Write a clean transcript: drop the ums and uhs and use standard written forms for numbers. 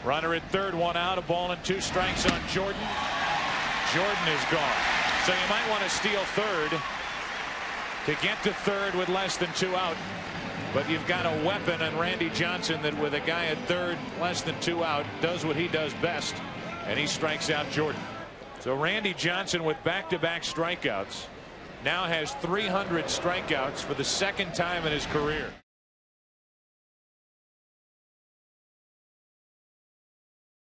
Runner at third, 1 out, a ball and 2 strikes on Jordan. Jordan is gone. So you might want to steal third to get to third with less than 2 out. But you've got a weapon in Randy Johnson that with a guy at third, less than 2 out, does what he does best, and he strikes out Jordan. So Randy Johnson with back-to-back strikeouts now has 300 strikeouts for the 2nd time in his career.